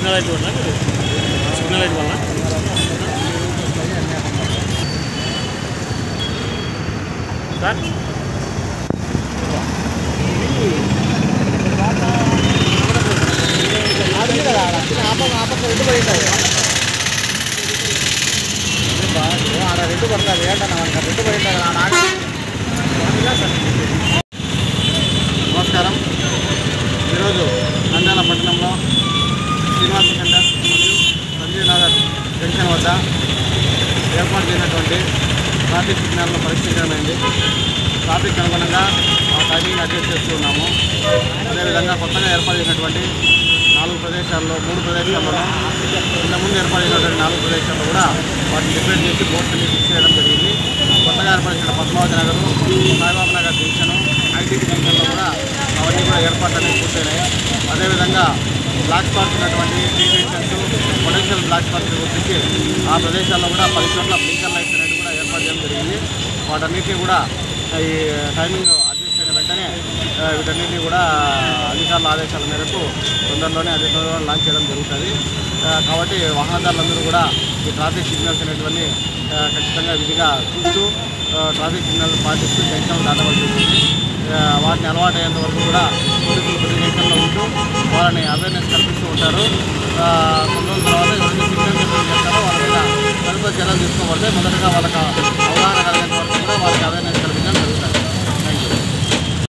Signal light వల్ల signal light sir సార్ రెండు పడుతుంది ఏంటన్నా మనకు రెండు పోయింది. నమస్కారం. ఈరోజు నంద్యాల పట్టణంలో శ్రీనివాస సెంటర్ మరియు సంజీవ్ నగర్ జంక్షన్ వద్ద ఏర్పాటు చేసినటువంటి ట్రాఫిక్ సిగ్నల్ను పరీక్షించడమైంది. ట్రాఫిక్ అనుగుణంగా ఆ టైమింగ్ అడ్జస్ట్ చేస్తూ ఉన్నాము. అదేవిధంగా కొత్తగా ఏర్పాటు చేసినటువంటి 4 ప్రదేశాల్లో 3 ప్రదేశాల్లోనూ ఇంతకుముందు ఏర్పాటు చేసినటువంటి 4 ప్రదేశాల్లో కూడా వాటిని డిఫరెంట్ చేసి బోర్డ్స్ని ఫిక్స్ చేయడం జరిగింది. కొత్తగా ఏర్పడిన పద్మావతి నగర్, సాయిబాబా నగర్ జంక్షన్, ఐటీపీ జంక్షన్లో కూడా అవన్నీ కూడా ఏర్పాట్లు అనేవి పూర్తయినాయి. అదేవిధంగా బ్లాక్ స్పాట్స్ ఉన్నటువంటి T junctions, potential black spots గుర్తించి ఆ ప్రదేశాల్లో కూడా 10 చోట్ల బ్లింకర్ లైట్స్ అనేవి కూడా ఏర్పాటు చేయడం జరిగింది. వాటన్నిటినీ కూడా ఈ టైమింగ్ అడ్జస్ట్ అయిన వెంటనే వీటన్నిటినీ కూడా అధికారుల ఆదేశాల మేరకు తొందరలోనే లాంచ్ చేయడం జరుగుతుంది. కాబట్టి వాహనదారులందరూ కూడా ఈ ట్రాఫిక్ సిగ్నల్స్ అనేటువంటి ఖచ్చితంగా విధిగా చూస్తూ ట్రాఫిక్ సిగ్నల్ పాటిస్తూ జంక్షన్లు దాటవలసి ఉంటుంది. వాటిని అలవాటు అయ్యేంత వరకు కూడా పోలీసులు ప్రతి జంక్షన్లో ఉంటూ వాళ్ళని అవేర్నెస్ కల్పిస్తూ ఉంటారు. కొన్ని రోజుల తర్వాత ఎవరైతే సిగ్నల్ చేస్తారో వాళ్ళ మీద తదుపరి చర్యలు తీసుకోబడతాయి. మొదటగా వాళ్ళకి అవగాహన కలిగేంత వరకు కూడా వాళ్ళకి అవేర్నెస్